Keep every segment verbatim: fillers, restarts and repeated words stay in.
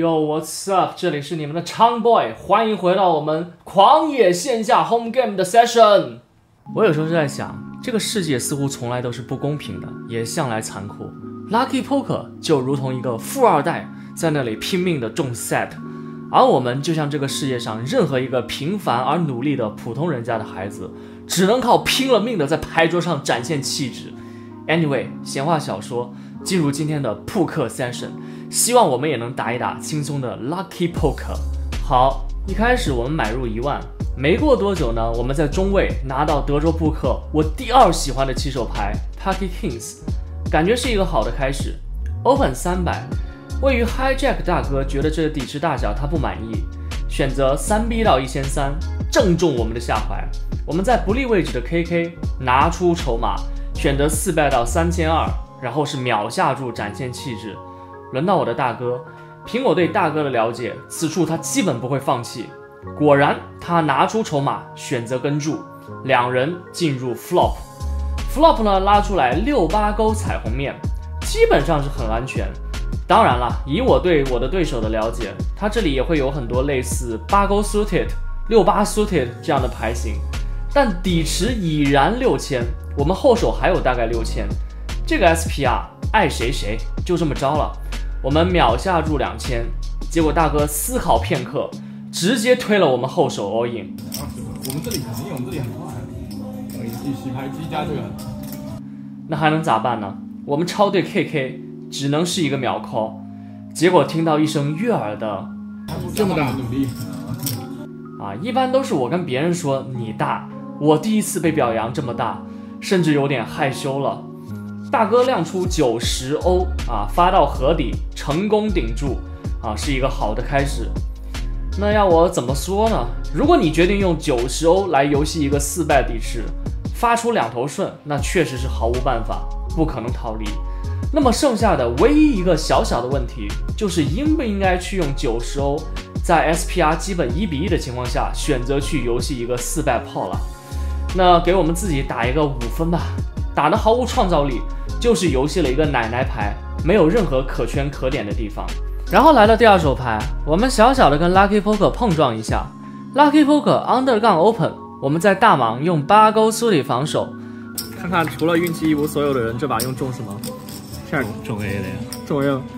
Yo, what's up？ 这里是你们的昌 boy， 欢迎回到我们狂野线下 home game 的 session。我有时候是在想，这个世界似乎从来都是不公平的，也向来残酷。Lucky Poker 就如同一个富二代在那里拼命的中 set， 而我们就像这个世界上任何一个平凡而努力的普通人家的孩子，只能靠拼了命的在牌桌上展现气质。Anyway， 闲话少说，进入今天的扑克 session。希望我们也能打一打轻松的 Lucky Poker。好，一开始我们买入一万，没过多久呢，我们在中位拿到德州扑克我第二喜欢的起手牌 Pocket Kings， 感觉是一个好的开始。Open 三百，位于 Hijack 大哥觉得这个底池大小他不满意，选择 三 B 到一千三百，正中我们的下怀。我们在不利位置的 K K 拿出筹码，选择四 bet 到三千二百，然后是秒下注展现气质。轮到我的大哥，凭我对大哥的了解，此处他基本不会放弃。果然，他拿出筹码，选择跟注，两人进入 flop。flop 呢拉出来六八勾彩虹面，基本上是很安全。当然了，以我对我的对手的了解，他这里也会有很多类似八勾 suited、六八 suited 这样的牌型，但底池已然六千，我们后手还有大概六千，这个 S P R 爱谁谁，就这么着了。我们秒下注两千，结果大哥思考片刻，直接推了我们后手 all in。 我们这里肯定，我们这里很快，洗洗牌机加这个。 那还能咋办呢？我们超对 K K 只能是一个秒 call， 结果听到一声悦耳的这么大努力啊！一般都是我跟别人说你大，我第一次被表扬这么大，甚至有点害羞了。大哥亮出九十欧啊，发到河底，成功顶住啊，是一个好的开始。那要我怎么说呢？如果你决定用九十欧来游戏一个四败底池，发出两头顺，那确实是毫无办法，不可能逃离。那么剩下的唯一一个小小的问题，就是应不应该去用九十欧，在 S P R 基本一比一的情况下，选择去游戏一个四败炮了。那给我们自己打一个五分吧，打得毫无创造力。就是游戏了一个奶奶牌，没有任何可圈可点的地方。然后来到第二手牌，我们小小的跟 Lucky Poker 碰撞一下。Lucky Poker Under 杠 Open， 我们在大盲用八勾苏里防守。看看除了运气一无所有的人，这把用中什么？ 中中 A 的呀， 中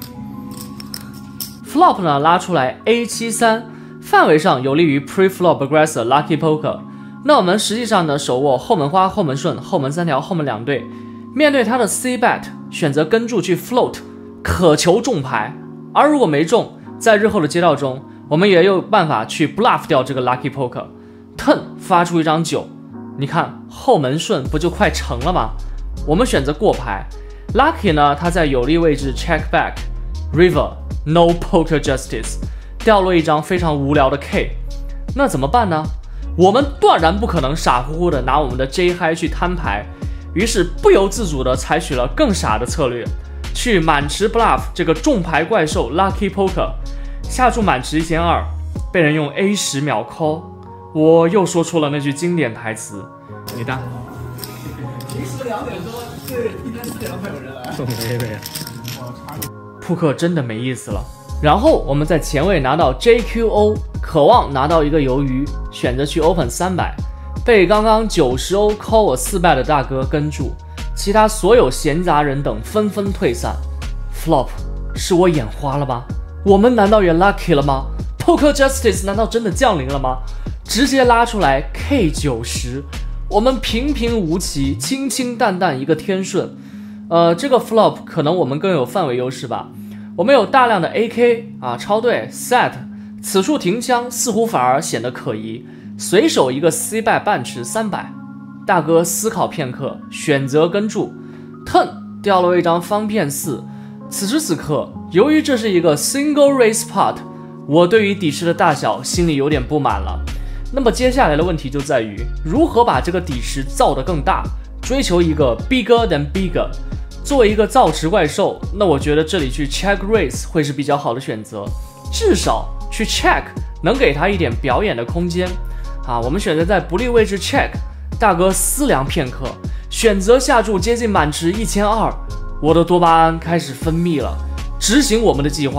A。Flop 呢拉出来 A 七三， 范围上有利于 Pre-Flop Aggressor Lucky Poker。那我们实际上呢手握后门花、后门顺、后门三条、后门两对。面对他的 C bet， 选择跟注去 float， 渴求中牌。而如果没中，在日后的街道中，我们也有办法去 bluff 掉这个 Lucky Poker。Turn 发出一张九，你看后门顺不就快成了吗？我们选择过牌。Lucky 呢，他在有利位置 check back，River no poker justice， 掉落一张非常无聊的 K。那怎么办呢？我们断然不可能傻乎乎的拿我们的 J high 去摊牌。于是不由自主地采取了更傻的策略，去满池 bluff 这个重牌怪兽 Lucky Poker， 下注满池一千二百，被人用 A 十 秒 call， 我又说出了那句经典台词：你大。 平时两点多，对，一天四点会有人来。 中 A 的呀，扑克真的没意思了。然后我们在前位拿到 J Q O， 渴望拿到一个鱿鱼，选择去 Open 三百。被刚刚九十欧 call 我四败的大哥跟住，其他所有闲杂人等纷纷退散。Flop， 是我眼花了吗？我们难道也 lucky 了吗？ Poker Justice 难道真的降临了吗？直接拉出来 K 九十， 我们平平无奇，清清淡淡一个天顺。呃，这个 Flop 可能我们更有范围优势吧。我们有大量的 A K 啊，超对 set， 此处停枪似乎反而显得可疑。随手一个 C bet 半池三百，大哥思考片刻，选择跟注 ，turn 掉落一张方片四。此时此刻，由于这是一个 single raise pot， 我对于底池的大小心里有点不满了。那么接下来的问题就在于如何把这个底池造得更大，追求一个 bigger than bigger。作为一个造池怪兽，那我觉得这里去 check raise 会是比较好的选择，至少去 check 能给他一点表演的空间。啊，我们选择在不利位置 check， 大哥思量片刻，选择下注接近满池一千二百，我的多巴胺开始分泌了，执行我们的计划，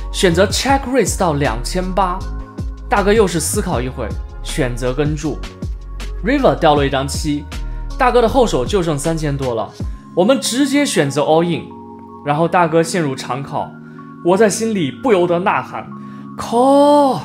选择 check raise 到两千八，大哥又是思考一会，选择跟注。River 掉落一张七，大哥的后手就剩三千多了，我们直接选择 all in， 然后大哥陷入长考，我在心里不由得呐喊 call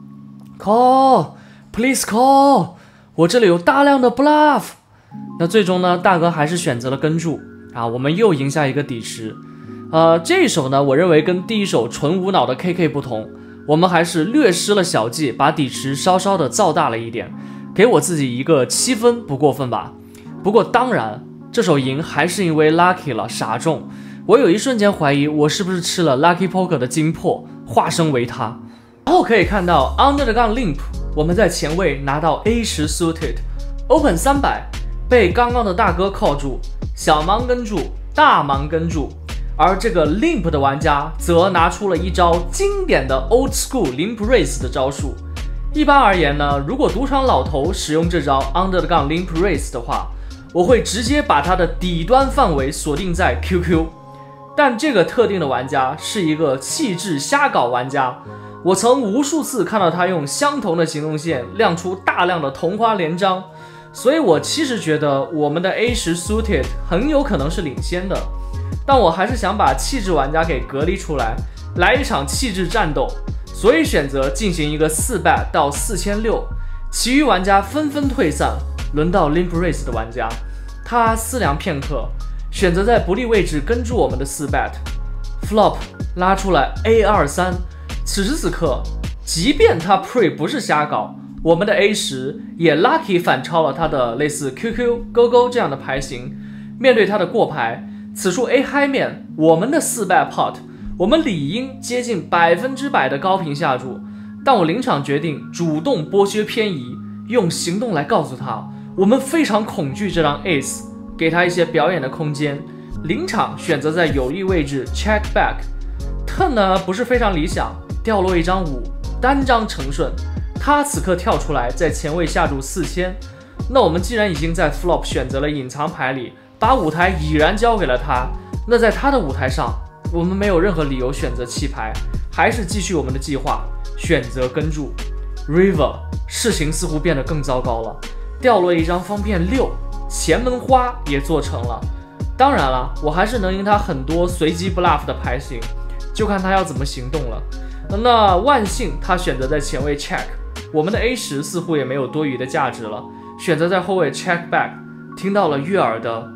call please call， 我这里有大量的 bluff。那最终呢，大哥还是选择了跟注啊，我们又赢下一个底池。呃，这一手呢，我认为跟第一手纯无脑的 K K 不同，我们还是略施了小计，把底池稍稍的造大了一点，给我自己一个七分不过分吧。不过当然，这手赢还是因为 lucky 了，傻中。我有一瞬间怀疑我是不是吃了 Lucky Poker 的精魄，化身为他。然后可以看到 Under the Gun Limp， 我们在前位拿到 A 十 Suited Open 三百，被刚刚的大哥靠住，小盲跟住，大盲跟住。而这个 Limp 的玩家则拿出了一招经典的 Old School Limp Raise 的招数。一般而言呢，如果赌场老头使用这招 Under the Gun Limp Raise 的话，我会直接把它的底端范围锁定在 Q Q。但这个特定的玩家是一个气质瞎搞玩家，我曾无数次看到他用相同的行动线亮出大量的同花连张，所以我其实觉得我们的 A 十 Suited 很有可能是领先的。但我还是想把气质玩家给隔离出来，来一场气质战斗，所以选择进行一个四 bet 到四千六，其余玩家纷纷退散，轮到 Limp Raise 的玩家，他思量片刻，选择在不利位置跟住我们的四 bet flop 拉出来 A 二三。此时此刻，即便他 pre 不是瞎搞，我们的 A 十也 lucky 反超了他的类似 Q Q 勾勾这样的牌型。面对他的过牌，此处 A high 面，我们的四 bet pot， 我们理应接近百分之百的高频下注，但我临场决定主动剥削偏移，用行动来告诉他，我们非常恐惧这张 ace， 给他一些表演的空间。临场选择在有利位置 check back，turn 呢不是非常理想，掉落一张五，单张成顺。他此刻跳出来在前位下注四千，那我们既然已经在 flop 选择了隐藏牌里，把舞台已然交给了他，那在他的舞台上，我们没有任何理由选择弃牌，还是继续我们的计划，选择跟注。River 事情似乎变得更糟糕了，掉落一张方片六，前门花也做成了。当然了，我还是能赢他很多随机 bluff 的牌型，就看他要怎么行动了。那万幸他选择在前位 check， 我们的 A 十 似乎也没有多余的价值了，选择在后位 check back， 听到了悦耳的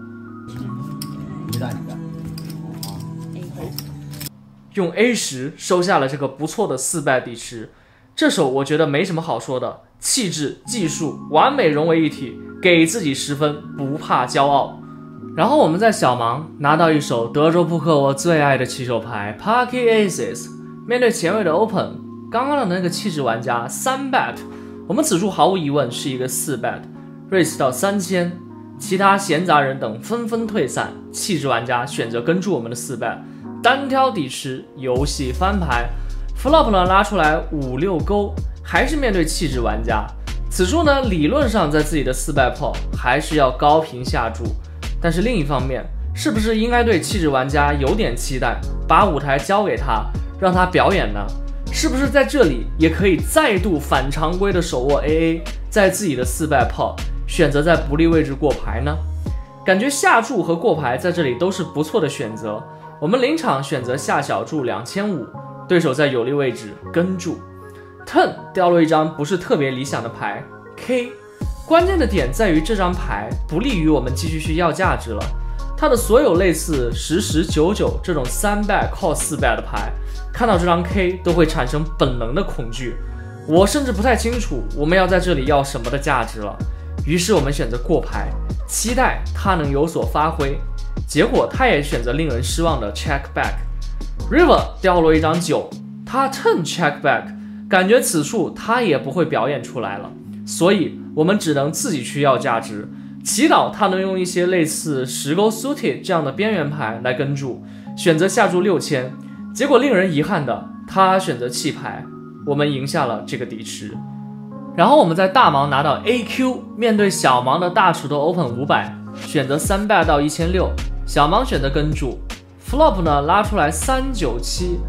用 A 十 收下了这个不错的四 bet 底池。这手我觉得没什么好说的，气质技术完美融为一体，给自己十分，不怕骄傲。然后我们在小盲拿到一手德州扑克我最爱的起手牌 Pocket Aces， 面对前卫的 Open， 刚刚的那个气质玩家三 bet， 我们此处毫无疑问是一个四 bet raise 到三千，其他闲杂人等纷纷退散，气质玩家选择跟住我们的四 bet， 单挑底池，游戏翻牌。 flop 呢拉出来五六勾，还是面对气质玩家。此处呢理论上在自己的四 bet pot 还是要高频下注，但是另一方面，是不是应该对气质玩家有点期待，把舞台交给他，让他表演呢？是不是在这里也可以再度反常规的手握 A A， 在自己的四 bet pot 选择在不利位置过牌呢？感觉下注和过牌在这里都是不错的选择。我们临场选择下小注两千五，对手在有利位置跟注。turn 掉落一张不是特别理想的牌 K， 关键的点在于这张牌不利于我们继续去要价值了。它的所有类似十十九九这种三 bet call 四 bet 的牌，看到这张 K 都会产生本能的恐惧。我甚至不太清楚我们要在这里要什么的价值了。于是我们选择过牌，期待他能有所发挥。结果他也选择令人失望的 check back。River 掉落一张九，他 turn check back， 感觉此处他也不会表演出来了，所以我们只能自己去要价值，祈祷他能用一些类似十勾 suited 这样的边缘牌来跟注，选择下注六千。结果令人遗憾的，他选择弃牌，我们赢下了这个底池。然后我们在大盲拿到 A Q， 面对小盲的大储的 open 五百，选择三 bet 到一千六，小盲选择跟注。flop 呢拉出来三九七，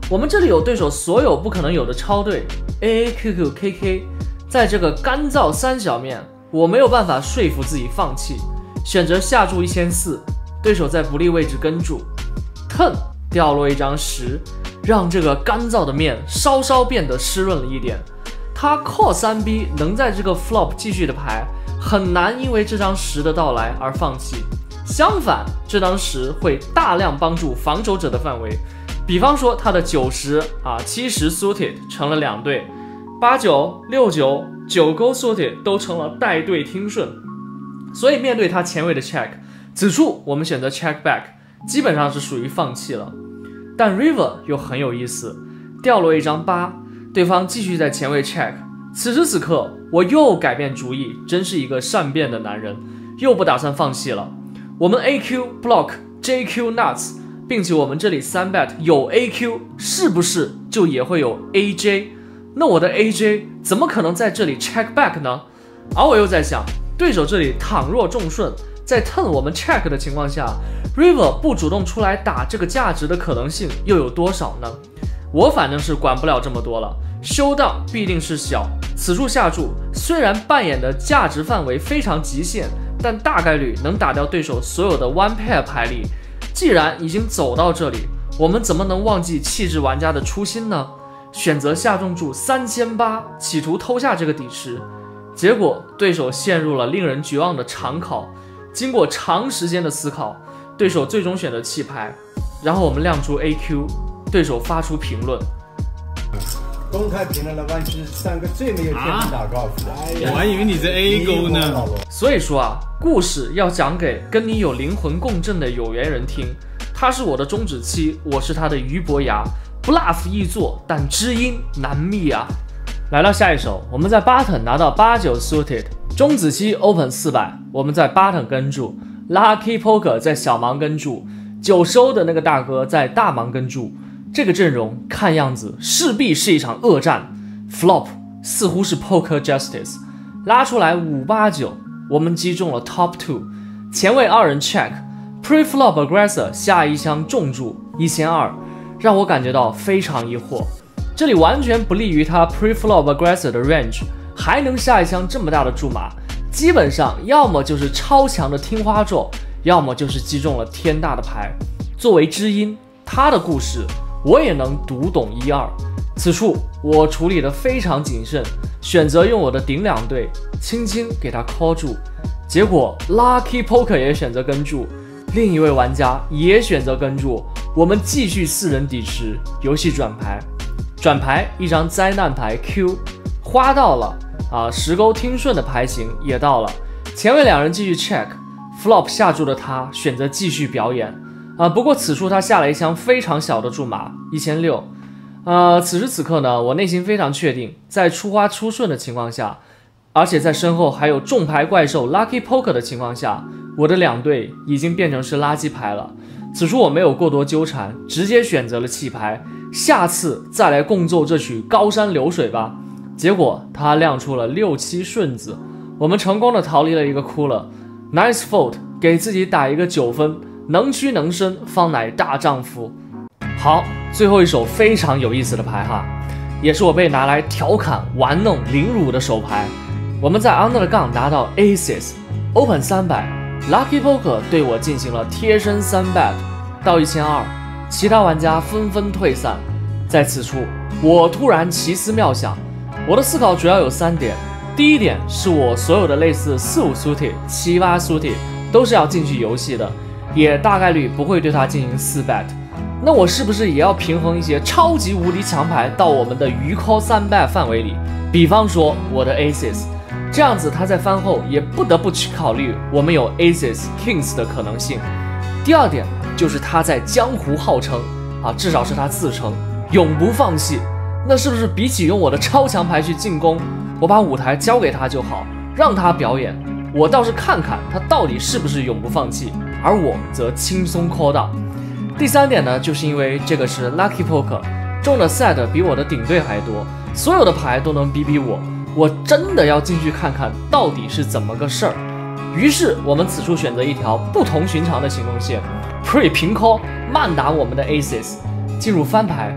我们这里有对手所有不可能有的超对 A A Q Q K K， 在这个干燥三小面，我没有办法说服自己放弃，选择下注一千四，对手在不利位置跟注 turn 掉落一张十，让这个干燥的面稍稍变得湿润了一点。他 call 三 B 能在这个 flop 继续的牌，很难因为这张十的到来而放弃。相反，这张十会大量帮助防守者的范围。比方说他的九十啊七十 suited 成了两对，八九六九九勾 suited 都成了带对听顺。所以面对他前卫的 check， 此处我们选择 check back， 基本上是属于放弃了。但 river 又很有意思，掉落一张八，对方继续在前卫 check， 此时此刻我又改变主意，真是一个善变的男人，又不打算放弃了。我们 A Q block J Q nuts， 并且我们这里三 bet 有 A Q， 是不是就也会有 A J？ 那我的 A J 怎么可能在这里 check back 呢？而我又在想，对手这里倘若中顺，在 turn 我们 check 的情况下， river 不主动出来打这个价值的可能性又有多少呢？我反正是管不了这么多了，修档必定是小。此处下注虽然扮演的价值范围非常极限，但大概率能打掉对手所有的 one pair 牌力。既然已经走到这里，我们怎么能忘记气质玩家的初心呢？选择下重注三千八，企图偷下这个底池。结果对手陷入了令人绝望的长考。经过长时间的思考，对手最终选择弃牌，然后我们亮出 A Q， 对手发出评论。 公开评论了湾区三个最没有天分打高尔夫的、啊哎， 我还以为你是 A 勾呢。 所以说啊，故事要讲给跟你有灵魂共振的有缘人听。他是我的中指七，我是他的俞伯牙。bluff 易做，但知音难觅啊。来到下一手，我们在 button 拿到八九 suited， 中子期 open 四百，我们在 button 跟注 ，lucky poker 在小盲跟注，九收的那个大哥在大盲跟注。这个阵容看样子势必是一场恶战。flop 似乎是 poker justice， 拉出来五八九，我们击中了 top two， 前卫二人 check， pre-flop aggressor 下一枪重注一千二，让我感觉到非常疑惑。这里完全不利于他 pre-flop aggressor 的 range， 还能下一枪这么大的注码，基本上要么就是超强的听花咒，要么就是击中了天大的牌。作为知音，他的故事我也能读懂一二。此处我处理得非常谨慎，选择用我的顶两对轻轻给他 call 住，结果 Lucky Poker 也选择跟注，另一位玩家也选择跟注，我们继续四人抵持，游戏转牌。转牌一张灾难牌 Q， 花到了啊，十勾听顺的牌型也到了，前卫两人继续 check， flop 下注的他选择继续表演啊，不过此处他下了一枪非常小的注码一千六。呃，此时此刻呢，我内心非常确定，在出花出顺的情况下，而且在身后还有重牌怪兽 Lucky Poker 的情况下，我的两队已经变成是垃圾牌了。此处我没有过多纠缠，直接选择了弃牌，下次再来共奏这曲高山流水吧。结果他亮出了六七顺子，我们成功的逃离了一个窟窿。Nice fold， 给自己打一个九分，能屈能伸，方乃大丈夫。好，最后一手非常有意思的牌哈，也是我被拿来调侃、玩弄、凌辱的手牌。我们在 under 的杠拿到 aces， open 三百 ，Lucky Poker 对我进行了贴身三 bet 到一千二，其他玩家纷纷退散。在此处，我突然奇思妙想，我的思考主要有三点。第一点是我所有的类似四五 suited、七八 suited 都是要进去游戏的，也大概率不会对它进行四 bet。那我是不是也要平衡一些超级无敌强牌到我们的余 call 三 bet 范围里？比方说我的 aces， 这样子他在翻后也不得不去考虑我们有 aces kings 的可能性。第二点就是他在江湖号称啊，至少是他自称永不放弃。那是不是比起用我的超强牌去进攻，我把舞台交给他就好，让他表演，我倒是看看他到底是不是永不放弃，而我则轻松 call down。第三点呢，就是因为这个是 Lucky Poker， 中的 set 比我的顶队还多，所有的牌都能逼逼我，我真的要进去看看到底是怎么个事儿。于是我们此处选择一条不同寻常的行动线 ，Pre 平 call 慢打我们的 aces， 进入翻牌。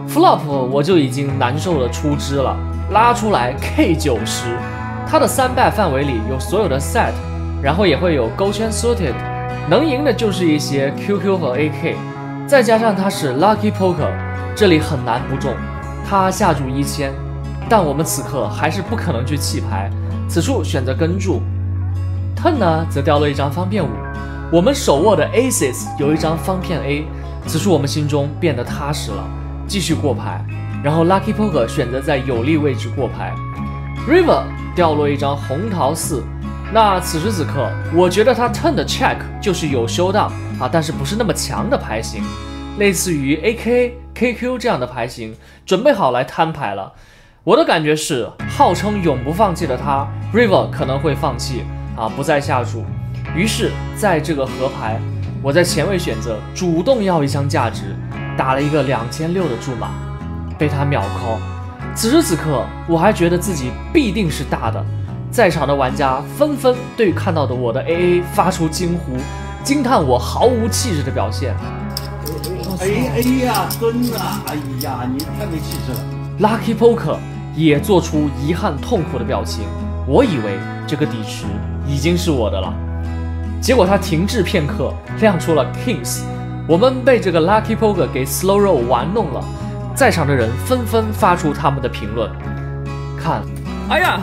flop 我就已经难受的出汁了，拉出来 K 九十，它的三 bet 范围里有所有的 set， 然后也会有勾圈 suited， 能赢的就是一些 Q Q 和 A K， 再加上它是 lucky poker， 这里很难不中。它下注一千，但我们此刻还是不可能去弃牌，此处选择跟注。turn 呢则掉落一张方片五，我们手握的 aces 有一张方片 A， 此处我们心中变得踏实了，继续过牌。然后 lucky poker 选择在有利位置过牌。river 掉落一张红桃四，那此时此刻我觉得他 turn 的 check 就是有 showdown 啊，但是不是那么强的牌型，类似于 A K、K Q 这样的牌型，准备好来摊牌了。我的感觉是，号称永不放弃的他 river 可能会放弃啊，不再下注。于是在这个合牌，我在前位选择主动要一箱价值，打了一个两千六的注码，被他秒 call。此时此刻，我还觉得自己必定是大的，在场的玩家纷纷对看到的我的 A A 发出惊呼，惊叹我毫无气质的表现。 哎哎呀，真的，哎呀，你太没气质了。 Lucky Poker 也做出遗憾痛苦的表情，我以为这个底池已经是我的了，结果他停滞片刻，亮出了 Kings， 我们被这个 Lucky Poker 给 slow roll 玩弄了。在场的人纷纷发出他们的评论，看， 哎呀，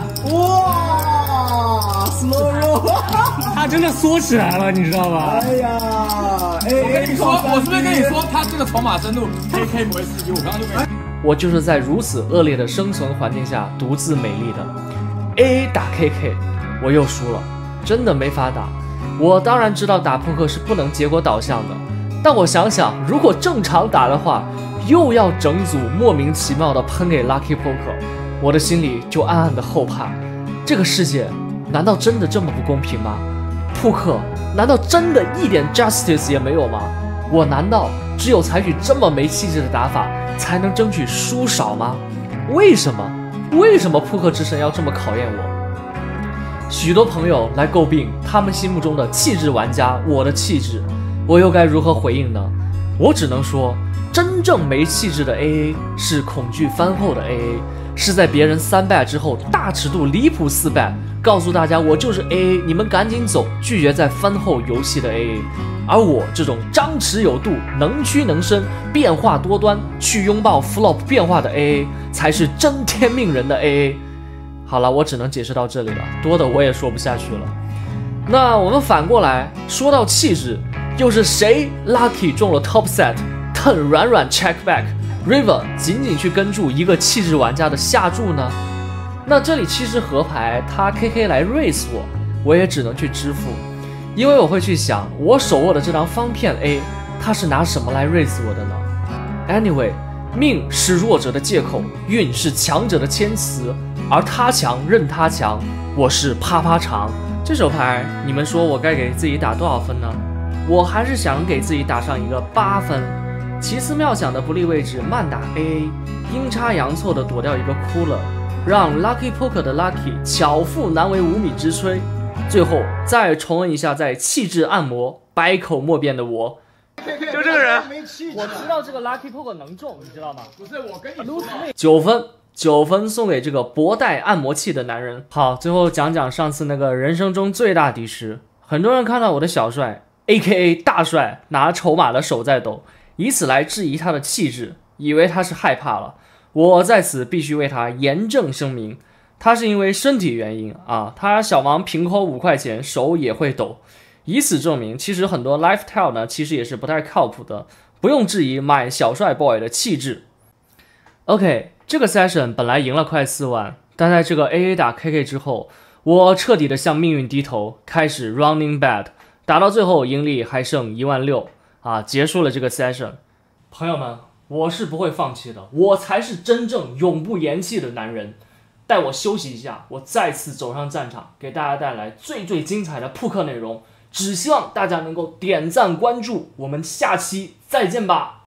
哇 ，slow roll， 他真的缩起来了，你知道吧？ 哎呀，哎， 我跟你说，我是不是跟你说，他这个筹码深度 ，K K 不会失局，我刚刚就没。 我就是在如此恶劣的生存环境下独自美丽的 A A 打 K K， 我又输了，真的没法打。我当然知道打扑克是不能结果导向的，但我想想，如果正常打的话，又要整组莫名其妙的喷给 Lucky Poker， 我的心里就暗暗的后怕，这个世界难道真的这么不公平吗？扑克难道真的一点 justice 也没有吗？我难道只有采取这么没气质的打法才能争取输少吗？为什么？为什么扑克之神要这么考验我？许多朋友来诟病他们心目中的气质玩家，我的气质，我又该如何回应呢？我只能说，真正没气质的 A A 是恐惧翻后的 A A， 是在别人三 bet 之后大尺度离谱四 bet， 告诉大家我就是 A A， 你们赶紧走，拒绝在翻后游戏的 A A。而我这种张弛有度、能屈能伸、变化多端，去拥抱 flop 变化的 A A， 才是真天命人的 A A。好了，我只能解释到这里了，多的我也说不下去了。那我们反过来说到气质，又是谁 lucky 中了 top set， turn 软软 check back， river 仅仅去跟注一个气质玩家的下注呢？那这里其实合牌，他 K K 来 raise 我，我也只能去支付。因为我会去想，我手握的这张方片 A， 它是拿什么来 raise 我的呢 ？Anyway， 命是弱者的借口，运是强者的谦词，而他强任他强，我是啪啪长。这手牌，你们说我该给自己打多少分呢？我还是想给自己打上一个八分。奇思妙想的不利位置慢打 A A， 阴差阳错的躲掉一个哭了，让 Lucky Poker 的 Lucky 巧妇难为无米之炊。最后再重温一下在气质按摩百口莫辩的我， 就这个人， 我知道这个 Lucky Poker 能中，你知道吗？ 不是我跟你说， 九分，九分送给这个博带按摩器的男人。好，最后讲讲上次那个人生中最大敌师。很多人看到我的小帅 A K A 大帅拿筹码的手在抖，以此来质疑他的气质，以为他是害怕了。我在此必须为他严正声明，他是因为身体原因啊，他小王平扣五块钱手也会抖，以此证明其实很多 lifestyle 呢其实也是不太靠谱的，不用质疑买小帅 boy 的气质。 OK， 这个 session 本来赢了快四万，但在这个 A A 打 K K 之后，我彻底的向命运低头，开始 running bad， 打到最后盈利还剩一万六啊，结束了这个 session。 朋友们，我是不会放弃的，我才是真正永不言弃的男人。待我休息一下，我再次走上战场，给大家带来最最精彩的扑克内容。只希望大家能够点赞关注，我们下期再见吧。